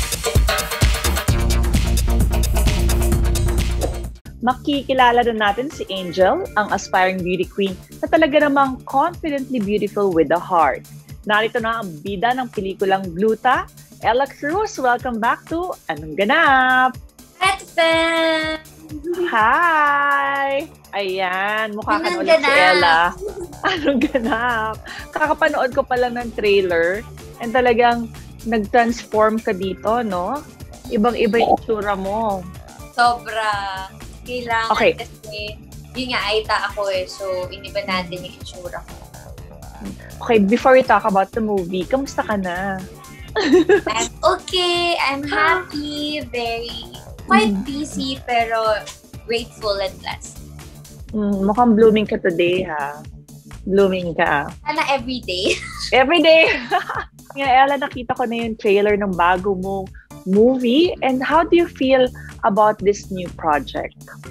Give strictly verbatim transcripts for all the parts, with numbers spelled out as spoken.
Makikilala na natin si Angel, ang aspiring beauty queen na talaga namang confidently beautiful with a heart. Narito na ang bida ng pelikulang Gluta, Ella Cruz. Welcome back to Anong Ganap? Hi, fam! Hi! Ayan, mukha ka na ulit si Ella. Anong ganap? Kakapanood ko pa lang ng trailer and talagang nag-transform ka dito, no? Ibang-iba yung itsura mo. Sobra. Kailangan okay. Kasi, yun nga, Aita ako eh. So, iniba natin yung itsura ko. Okay, before we talk about the movie, kamusta ka na? I'm okay. I'm happy. Very, quite busy, pero grateful and blessed. Mm, mukhang blooming ka today, ha? Blooming ka. Sana everyday. Everyday! Nga, Ella, nakita ko na yung trailer ng bago mong movie. And how do you feel about this new project?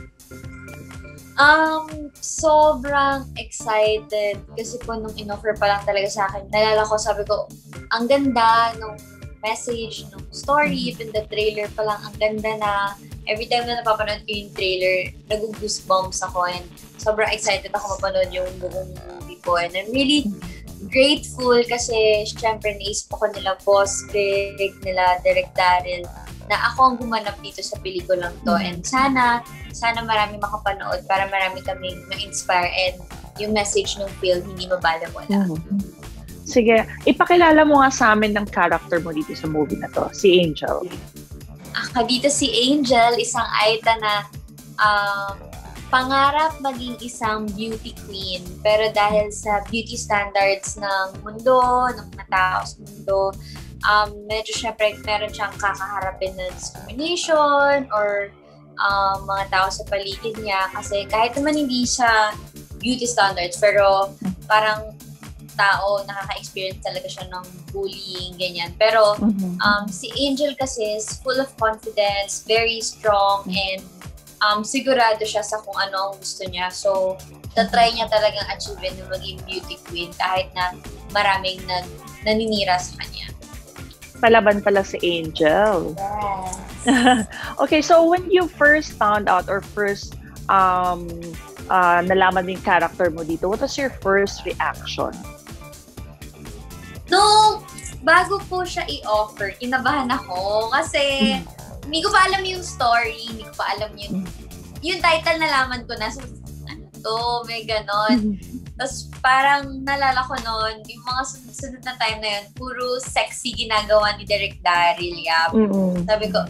Um, sobrang excited kasi po nung in-offer pa lang talaga sa akin. Nalala ko, sabi ko, ang ganda nung message, nung story, even the trailer pa lang, ang ganda na. Every time na napapanood ko yung trailer, nag-goosebumps ako and sobrang excited ako mapanood yung buong movie po. And I'm really grateful kasi syempre naisip ako nila Boss Vic, nila Direk Daryl, na ako ang gumanap dito sa pelikulang to. And sana, sana marami makapanood para marami kaming ma-inspire and yung message ng film hindi mabala-wala. Mm-hmm. Sige, ipakilala mo nga sa amin ng character mo dito sa movie na to, si Angel. Ako dito si Angel, isang Aita na um, pangarap maging isang beauty queen. Pero dahil sa beauty standards ng mundo, ng mga tao sa mundo, um, medyo syempre meron siyang kakaharapin na discrimination or um, mga tao sa paligid niya. Kasi kahit naman hindi siya beauty standards, pero parang tao, nakaka-experience talaga siya ng bullying, ganyan. Pero um, si Angel kasi is full of confidence, very strong, and um, sigurado siya sa kung ano ang gusto niya. So, tatry niya talagang achieve na maging beauty queen kahit na maraming nag, naninira sa kanya. Palaban pala si Angel. Yes. Okay, so when you first found out or first um, uh, nalaman yung character mo dito, what was your first reaction? No, bago po siya i-offer, kinabahan ako kasi hindi ko pa alam yung story, hindi ko pa alam yung yung title, nalaman ko na. So, ano to, may ganon. Tapos parang nalala ko noon, yung mga sunod-sunod na time na yun, puro sexy ginagawa ni Direk Daryl. Yap. Mm-hmm. Sabi ko,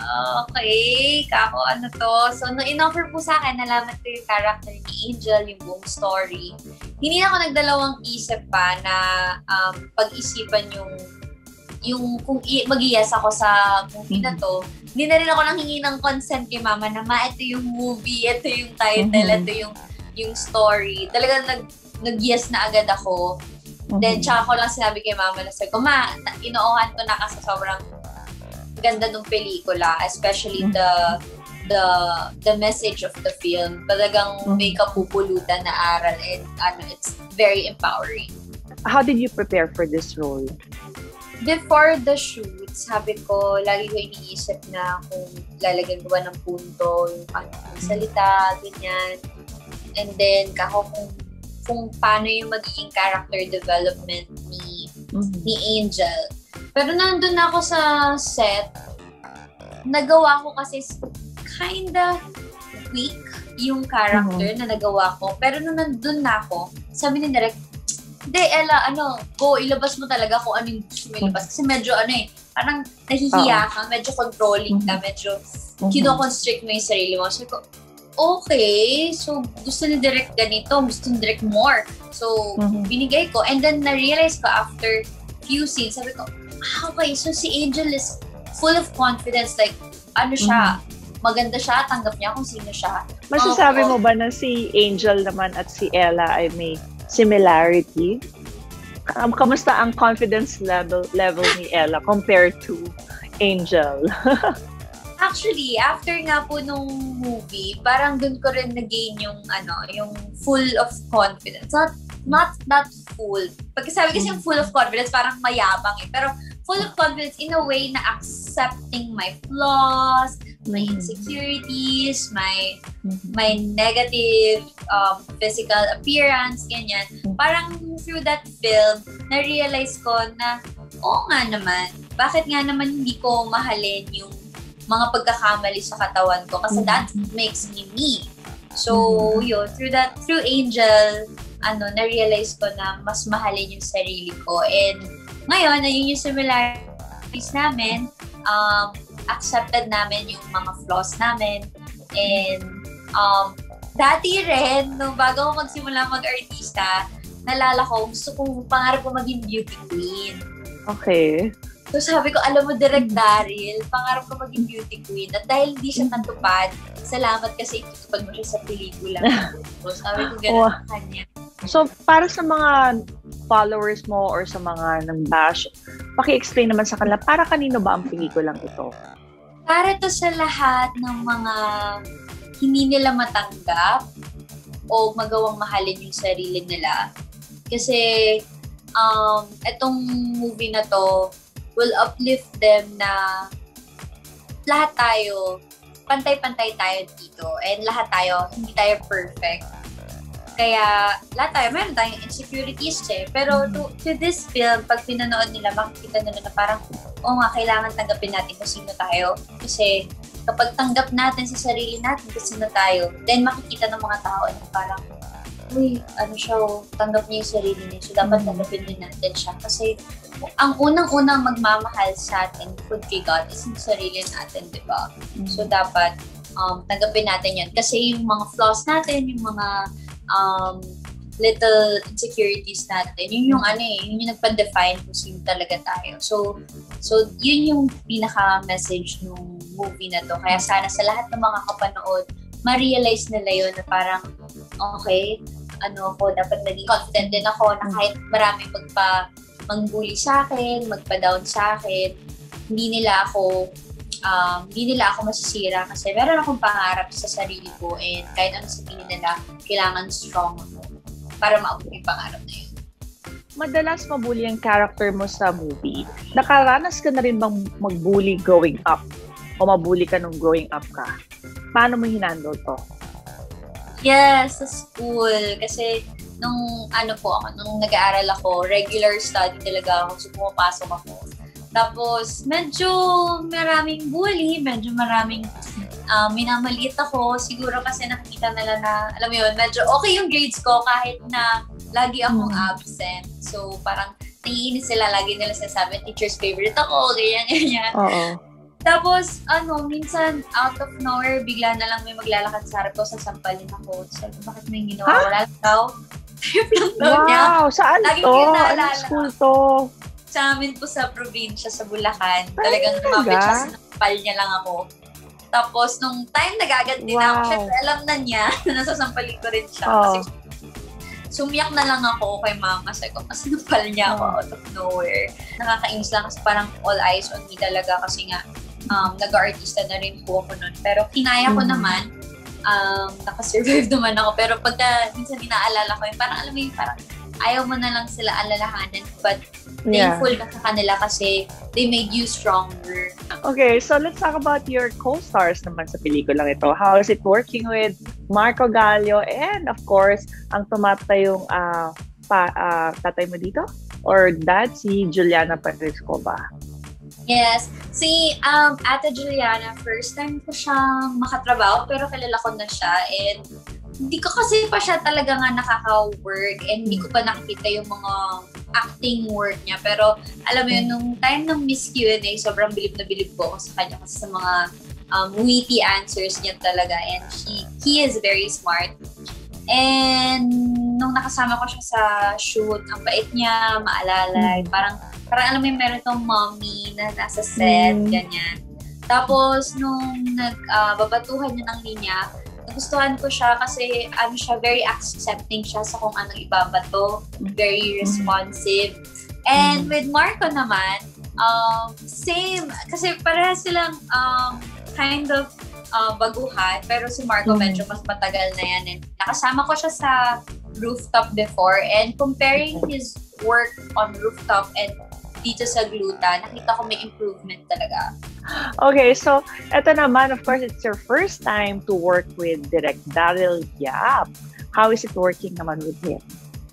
okay, kako ano to. So, nung in-offer po sa akin, nalaman ko yung character ni Angel, yung buong story. Hindi na ako nagdalawang isip pa na um, pag-isipan yung yung kung i- mag-i-yes ako sa movie na to. Hindi na rin ako nang hingi ng consent kay mama na, ma, ito yung movie, ito yung title, mm-hmm. ito yung yung story. Talagang nag, nag-yes na agad ako. Mm-hmm. Then, tsaka ko lang sinabi kay mama na sabi ko, ma, inoohan ko na kasi sobrang ganda ng pelikula, especially mm-hmm. the the the message of the film. Talagang mm-hmm. may kapupulutan na aral and ano, it's very empowering. How did you prepare for this role? Before the shoot, sabi ko, lagi ko iniisip na kung lalagyan ko ba ng punto, yung ano, salita, ganyan. And then, kako kung, kung paano yung magiging character development ni, mm-hmm. ni Angel. Pero nandun ako sa set, nagawa ko kasi kinda weak yung character mm-hmm. na nagawa ko. Pero nung nandun na ako, sabi ni Direk, hindi, Ella, ano, go, ilabas mo talaga kung ano yung gusto mo ilabas. Kasi medyo, ano eh, parang nahihiya ka, medyo controlling ka, medyo kino-constrict mo yung sarili mo. Sabi ko, okay, so gusto ni Direk ganito, gusto ni Direk more. So, mm-hmm. binigay ko. And then, na-realize ko after few scenes, sabi ko, ah, okay, so si Angel is full of confidence. Like, ano siya, mm-hmm. maganda siya, tanggap niya kung sino siya. Masasabi oh, mo ba na si Angel naman at si Ella ay may similarity? Um, kamusta ang confidence level level ni Ella compared to Angel? Actually, after nga po nung movie, parang dun ko rin na-gain yung ano, yung full of confidence. Not not that full. Pagkasabi kasi yung full of confidence, parang mayabang eh. Pero full of confidence in a way na accepting my flaws, my insecurities, my my negative um, physical appearance, ganyan. Parang through that film, na-realize ko na, oo nga naman, bakit nga naman hindi ko mahalin yung mga pagkakamali sa katawan ko kasi that makes me me. So, yun, through that, through Angel, ano, na-realize ko na mas mahalin yung sarili ko. And ngayon, ayun yung similarities namin. Um, accepted namin yung mga flaws namin. And um, dati rin, no, bago ako magsimula mag-artista, nalala ko, gusto ko, pangarap ko maging beauty queen. Okay. So sabi ko, alam mo, Direk Daryl, pangarap ko maging beauty queen. At dahil hindi siya natupad, salamat kasi itutupad mo siya sa pelikula. So sabi ko, gano'n oh. sa kanya. So, para sa mga followers mo or sa mga nang-bash, paki-explain naman sa kanila, para kanino ba ang pelikulang ito? Para to sa lahat ng mga hindi nila matanggap o magawang mahalin yung sarili nila. Kasi, um, itong movie na to will uplift them na lahat tayo, pantay-pantay tayo dito. And lahat tayo, hindi tayo perfect. Kaya, lahat tayo, meron tayong insecurities eh. Pero to, to this film, pag pinanood nila, makikita nila na parang, oo nga, kailangan tanggapin natin kung sino tayo. Kasi, kapag tanggap natin sa sarili natin kung sino tayo, then makikita ng mga tao na parang, uy, ano siya, tanggap niya yung sarili niya. So, dapat tanggapin din natin siya. Kasi, ang unang-unang magmamahal sa atin, kung kay God, is yung sarili natin, di ba? So, dapat um, tanggapin natin yan. Kasi yung mga flaws natin, yung mga um, little insecurities natin, yun yung ano eh, yun yung nagpa-define kung sino talaga tayo. So, so yun yung pinaka-message ng movie na to. Kaya sana sa lahat ng mga kapanood, ma-realize nila yun na parang, okay, ano ako, dapat naging confident din ako na kahit marami magpa mangbully sa akin, magpa-down sa akin, hindi nila ako Um, hindi nila ako masisira kasi meron akong pangarap sa sarili ko and kahit ano sabihin nila, kailangan strong ako para maabot yung pangarap na yun. Madalas mabully ang character mo sa movie. Nakaranas ka na rin bang magbully growing up? O mabully ka nung growing up ka? Paano mo hinandle to? Yes, sa school. Kasi nung ano po ako, nung nag-aaral ako, regular study talaga ako. So pumapasok ako. Tapos, medyo maraming bully, medyo maraming uh, minamaliit ako. Siguro kasi nakikita nila na, alam mo yun, medyo okay yung grades ko kahit na lagi akong absent. So, parang naiinis sila, lagi nila sinasabi, teacher's favorite ako, ganyan, ganyan. Oo. Tapos, ano, minsan, out of nowhere, bigla na lang may maglalakad sa harap ko, sasampalin ako. Sabi ko, bakit may ginawa? Huh? Wala lang daw. Trip lang daw wow, niya. Wow, saan lagi to? Anong school to? Sa amin po sa probinsya, sa Bulacan. Talagang lumapit siya, sinampal niya lang ako. Tapos, nung time nagaganti wow. na ako, syempre alam na niya na nasasampalin ko rin siya. Oh. Kasi sumiyak na lang ako kay mama. Sabi ko, kasi nampal niya ako oh. out of nowhere. Nakakainis lang kasi parang all eyes on me talaga kasi nga um, nag-artista na rin po ako nun. Pero kinaya ko mm. naman. Um, nakasurvive naman ako. Pero pagka minsan dinaalala ko yun, parang alam mo yun, parang ayaw mo na lang sila alalahanan, but thankful yeah. ka sa kanila kasi they made you stronger. Okay, so let's talk about your co-stars naman sa pelikulang ito. How is it working with Marco Gallio and of course, ang tumata yung uh, pa, uh, tatay mo dito? Or dad, si Juliana Parisco ba? Yes. Si um, Ate Juliana, first time ko siyang makatrabaho pero kilala ko na siya and hindi ko kasi pa siya talaga nga nakaka-work and hindi ko pa nakikita yung mga acting work niya. Pero alam mo yun, nung time ng Miss Q and A, sobrang bilib na bilib ko sa kanya kasi sa mga um, witty answers niya talaga. And she, he is very smart. And nung nakasama ko siya sa shoot, ang bait niya, maalala. Mm. Parang, parang alam mo yun, meron tong mommy na nasa set, mm. ganyan. Tapos, nung nagbabatuhan uh, niya ng linya, nagustuhan ko siya kasi ano siya, very accepting siya sa kung anong ibabato, very responsive. And with Marco naman, um, same, kasi parehas silang um, kind of uh, baguhan, pero si Marco medyo mas matagal na yan. And nakasama ko siya sa Rooftop before and comparing his work on Rooftop and dito sa Gluta, nakita ko may improvement talaga. Okay, so eto naman, of course, it's your first time to work with Direk Daryl Yap. How is it working naman with him?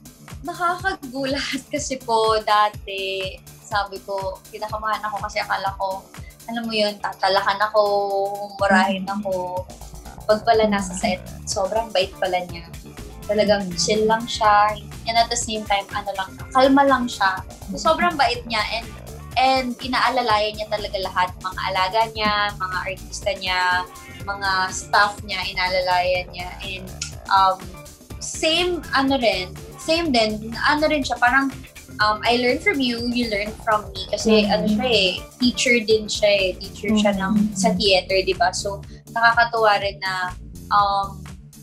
Nakakagulat kasi po dati, sabi ko, kinakamahan ako kasi akala ko, alam mo yun, tatalakan ako, murahin ako. Pag pala nasa set, sobrang bait pala niya. Talagang chill lang siya. And at the same time, ano lang, kalma lang siya. So, sobrang bait niya. And and inaalalayan niya talaga lahat. Mga alaga niya, mga artista niya, mga staff niya, inaalalayan niya. And um, same, ano rin, same din, ano rin siya, parang um, I learn from you, you learn from me. Kasi mm-hmm. ano siya eh, teacher din siya eh. Teacher mm-hmm. siya ng, sa theater, di ba? So, nakakatuwa rin na um,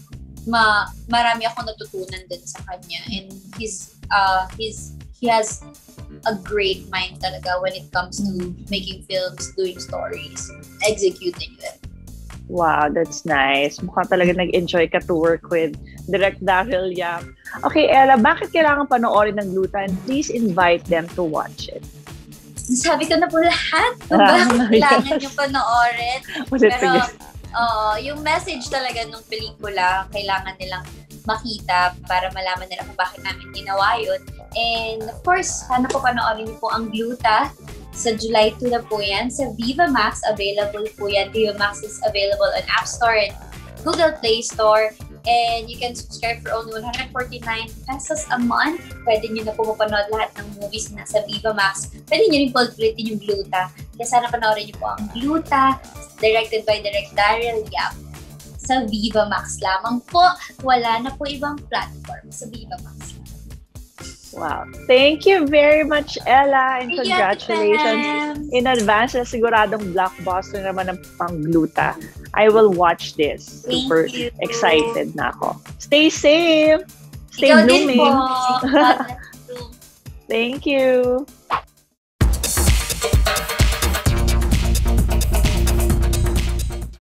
ma marami ako natutunan din sa kanya. And he's, uh, he's, he has a great mind talaga when it comes to making films, doing stories, executing them. Wow, that's nice. Mukhang talaga nag-enjoy ka to work with Direk Daryl Yap. Okay, Ella, bakit kailangan panoorin ng Gluta? And please invite them to watch it. Sabi ko na po lahat kung bakit kailangan nyo panoorin. Pero uh, yung message talaga ng pelikula, kailangan nilang makita para malaman nila kung bakit namin ginawa yun. And of course, sana po panoorin niyo po ang Gluta. Sa July two na po yan. Sa Viva Max, available po yan. Viva Max is available on App Store and Google Play Store. And you can subscribe for only one hundred forty-nine pesos a month. Pwede nyo na po mapanood lahat ng movies na sa Viva Max. Pwede nyo rin po ulitin yung Gluta. Kaya sana panoorin nyo po ang Gluta, directed by Direk Daryl Yap. Sa Viva Max lamang po. Wala na po ibang platform sa Viva Max. Wow. Thank you very much, Ella, and congratulations in advance na siguradong blockbuster naman ng pang Gluta. I will watch this. Thank Super you. excited na ako. Stay safe! Stay Ikaw blooming! Din po. Thank you!